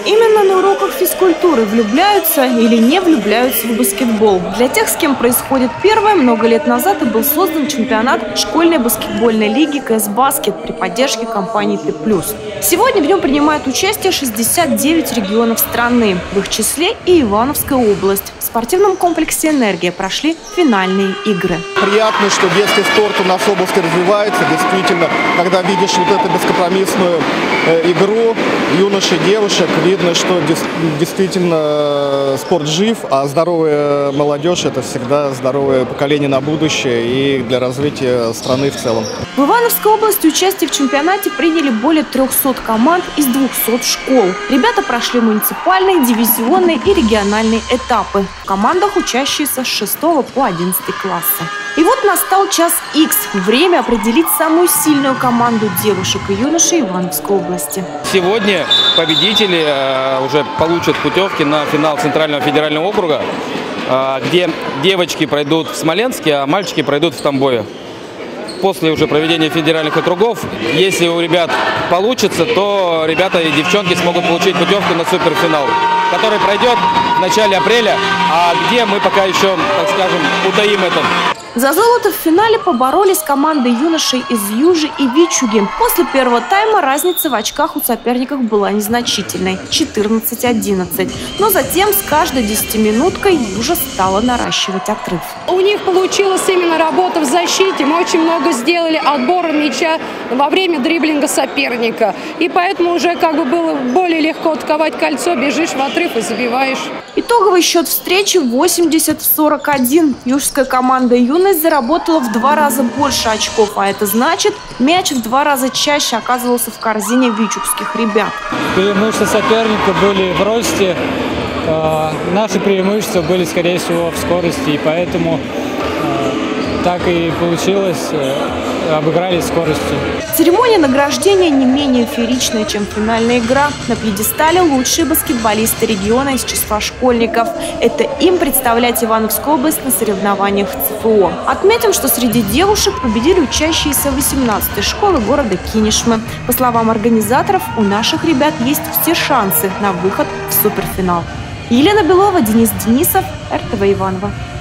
Именно на уроках физкультуры влюбляются или не влюбляются в баскетбол. Для тех, с кем происходит первое, много лет назад и был создан чемпионат школьной баскетбольной лиги КС Баскет при поддержке компании Т+. Сегодня в нем принимают участие 69 регионов страны, в их числе и Ивановская область. В спортивном комплексе «Энергия» прошли финальные игры. Приятно, что детский спорт у нас в области развивается. Действительно, когда видишь вот эту бескомпромиссную игру юношей, девушек, видно, что действительно спорт жив, а здоровая молодежь – это всегда здоровое поколение на будущее и для развития страны в целом. В Ивановской области участие в чемпионате приняли более 300 команд из 200 школ. Ребята прошли муниципальные, дивизионные и региональные этапы. В командах учащиеся с 6 по 11 класса. И вот настал час Х. Время определить самую сильную команду девушек и юношей Ивановской области. Сегодня победители уже получат путевки на финал Центрального федерального округа, где девочки пройдут в Смоленске, а мальчики пройдут в Тамбове. После уже проведения федеральных округов, если у ребят получится, то ребята и девчонки смогут получить путевку на суперфинал, который пройдет в начале апреля, а где мы пока еще, так скажем, утаим это. За золото в финале поборолись команды юношей из Южи и Вичуги. После первого тайма разница в очках у соперников была незначительной – 14-11. Но затем с каждой 10-минуткой Южа стала наращивать отрыв. У них получилась именно работа в защите. Мы очень много сделали отбора мяча во время дриблинга соперника. И поэтому уже было более легко атаковать кольцо, бежишь в отрыв и забиваешь. Итоговый счет встречи 80-41. Южская команда «Юность» заработала в 2 раза больше очков, а это значит, мяч в 2 раза чаще оказывался в корзине вичугских ребят. Преимущества соперника были в росте, наши преимущества были, скорее всего, в скорости, и поэтому так и получилось, обыграли скоростью. Церемония награждения не менее фееричная, чем финальная игра. На пьедестале лучшие баскетболисты региона из числа школьников. Это им представлять Ивановскую область на соревнованиях ЦФО. Отметим, что среди девушек победили учащиеся 18-й школы города Кинешмы. По словам организаторов, у наших ребят есть все шансы на выход в суперфинал. Елена Белова, Денис Денисов, РТВ Иваново.